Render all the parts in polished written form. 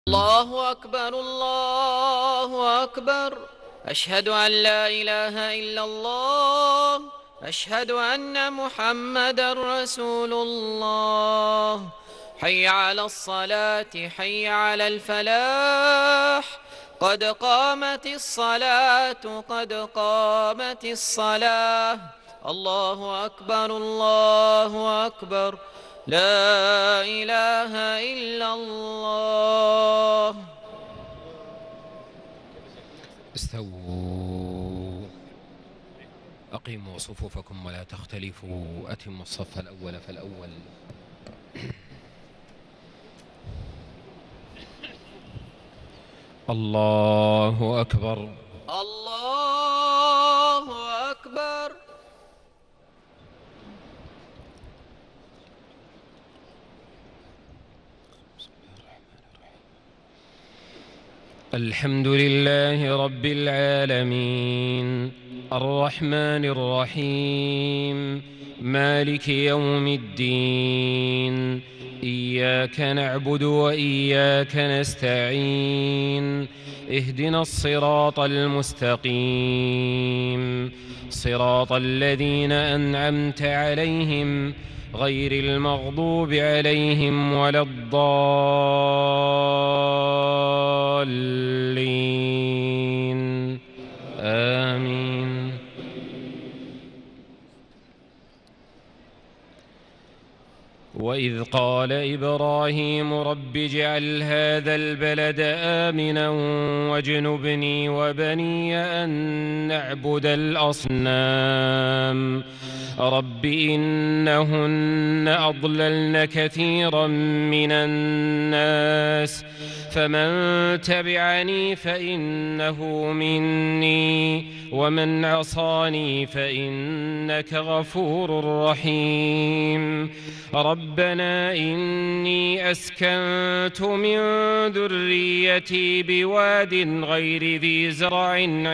الله أكبر الله أكبر. أشهد أن لا إله إلا الله. أشهد أن محمدا رسول الله. حي على الصلاة حي على الفلاح. قد قامت الصلاة قد قامت الصلاة. الله أكبر الله أكبر. لا إله إلا الله. استووا، أقيموا صفوفكم ولا تختلفوا، أتموا الصف الأول فالأول. الله أكبر الله أكبر. الحمد لله رب العالمين، الرحمن الرحيم، مالك يوم الدين. إياك نعبد وإياك نستعين. اهدنا الصراط المستقيم، صراط الذين أنعمت عليهم غير المغضوب عليهم ولا الضالين. آمين. وإذ قال إبراهيم رب اجعل هذا البلد آمنا واجنبني وبني أن نعبد الأصنام. رب إنهن أضللن كثيرا من الناس، فمن تبعني فإنه مني، ومن عصاني فإنك غفور رحيم. ربنا إني أسكنت من ذريتي بواد غير ذي زرع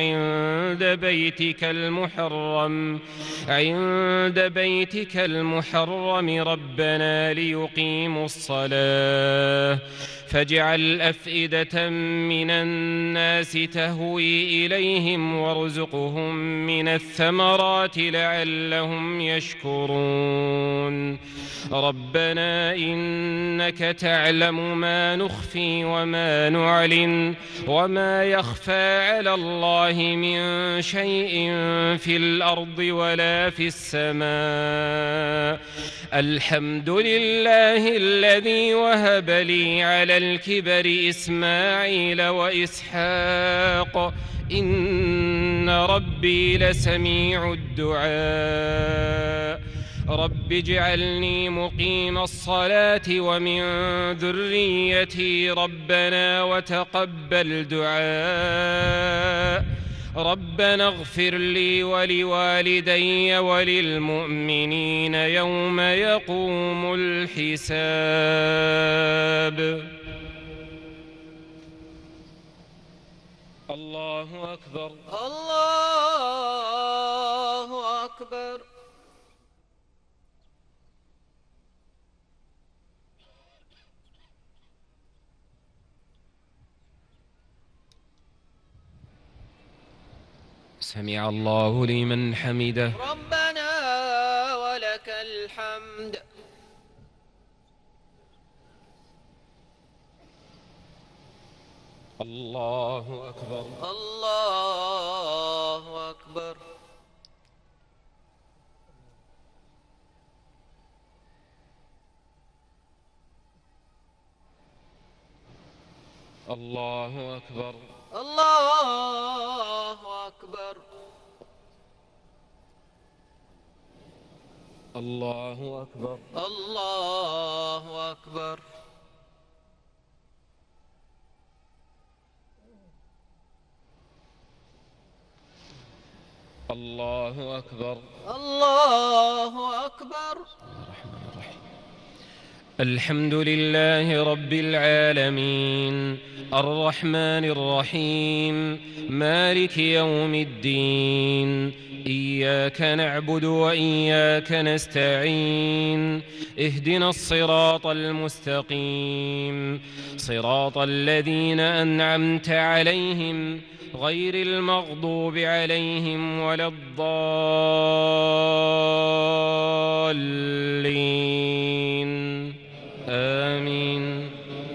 عند بيتك المحرم ربنا ليقيموا الصلاة فاجعل أفئدة من الناس تهوي إليهم وارزقهم من الثمرات لعلهم يشكرون. ربنا إنك تعلم ما نخفي وما نعلن وما يخفى على الله من شيء في الأرض ولا في السماء. الحمد لله الذي وهب لي على الكبر إسماعيل وإسحاق، إن ربي لسميع الدعاء. رب اجعلني مقيم الصلاة ومن ذريتي ربنا وتقبل دعاء. ربنا اغفر لي ولوالدي وللمؤمنين يوم يقوم الحساب. الله أكبر الله أكبر. سمع الله لمن حمده. ربنا ولك الحمد. الله أكبر الله أكبر. الله أكبر الله أكبر. الله أكبر الله أكبر. الله أكبر. الله أكبر. الرحمن الرحيم. الحمد لله رب العالمين، الرحمن الرحيم، مالك يوم الدين. إياك نعبد وإياك نستعين اهدنا الصراط المستقيم صراط الذين أنعمت عليهم غير المغضوب عليهم ولا الضالين آمين.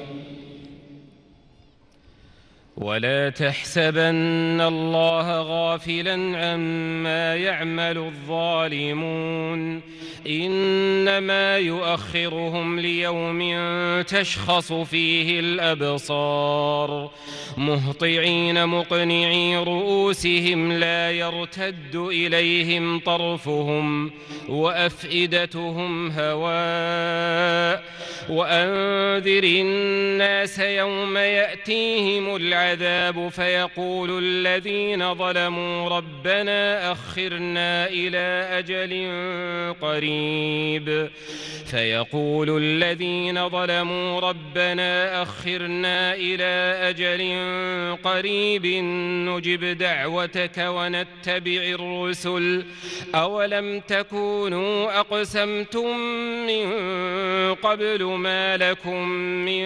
ولا تحسبن الله غافلا عما يعمل الظالمون إنما يؤخرهم ليوم تشخص فيه الأبصار مهطعين مقنعي رؤوسهم لا يرتد إليهم طرفهم وأفئدتهم هواء وأنذر الناس يوم يأتيهم العذاب فيقول الذين ظلموا ربنا أخرنا إلى أجل قريب نجب دعوتك ونتبع الرسل أولم تكونوا أقسمتم من قبل ما لكم من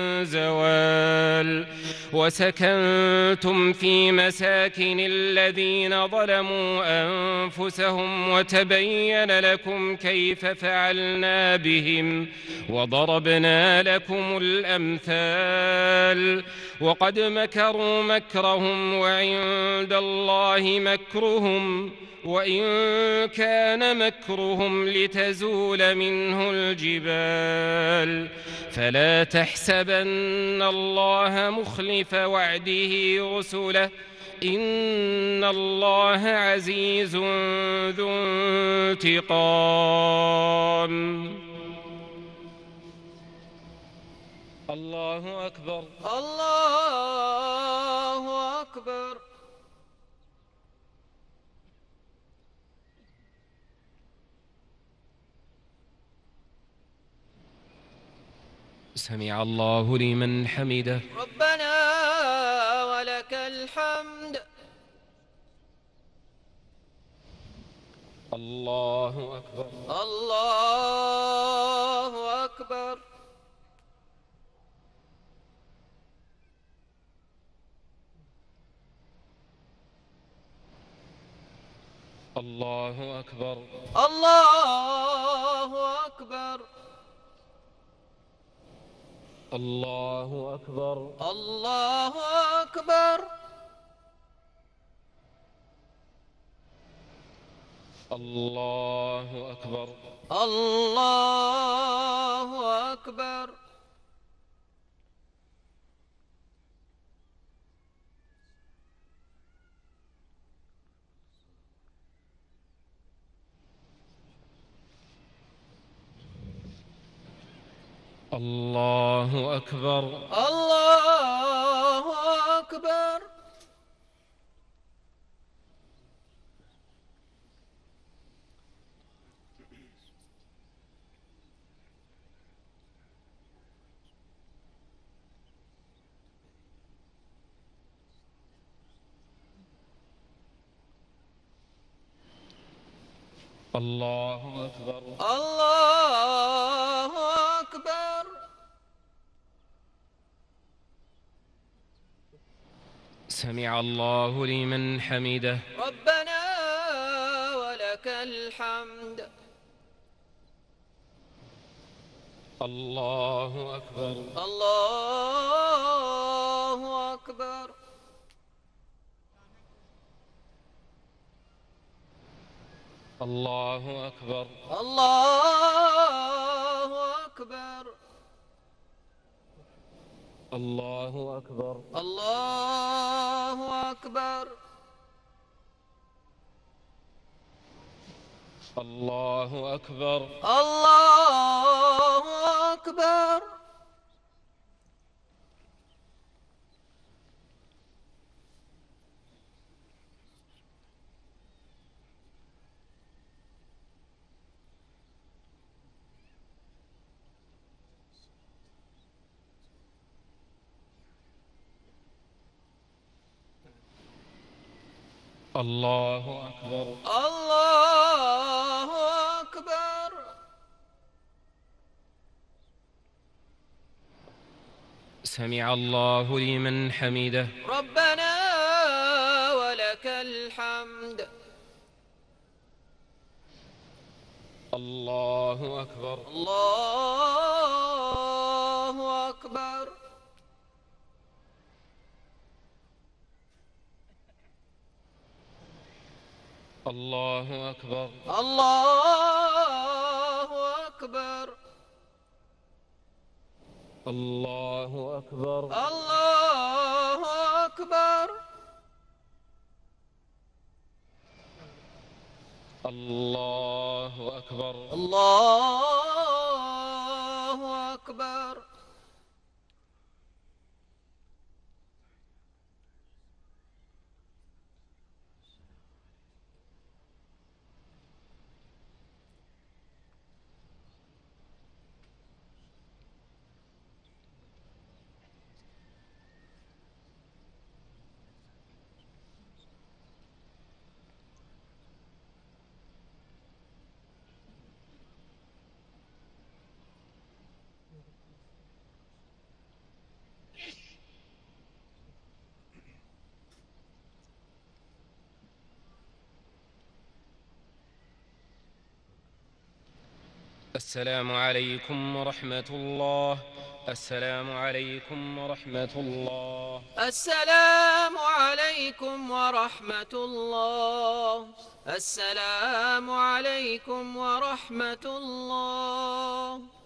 زوال وسكنتم في مساكن الذين ظلموا أنفسهم وتبين لكم كيف فعلنا بهم وضربنا لكم الأمثال وقد مكروا مكرهم وعند الله مكرهم وإن كان مكرهم لتزول منه الجبال فلا تحسبن الله مخلف وعده رسله إن الله عزيز ذو انتقام. الله أكبر. الله أكبر. سمع الله لمن حمده. ربنا ولك الحمد. الله أكبر. الله أكبر. الله أكبر. الله أكبر. الله أكبر. الله أكبر. الله أكبر. الله أكبر. الله أكبر. الله أكبر. الله أكبر. الله أكبر. سمع الله لمن حمده. ربنا ولك الحمد. الله أكبر. الله أكبر. الله أكبر. الله أكبر. الله أكبر. الله أكبر. الله أكبر. الله أكبر. الله أكبر. الله أكبر. سمع الله لمن حمده. ربنا ولك الحمد. الله أكبر. الله أكبر. الله أكبر. الله أكبر. الله أكبر. الله أكبر. الله أكبر. الله أكبر. السلام عليكم ورحمة الله. السلام عليكم ورحمة الله. السلام عليكم ورحمة الله. السلام عليكم ورحمة الله.